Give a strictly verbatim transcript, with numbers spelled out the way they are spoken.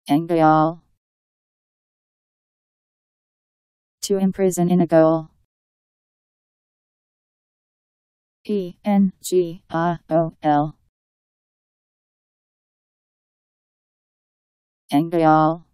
Engaol. To imprison in a goal. E N G A O L. Engaol.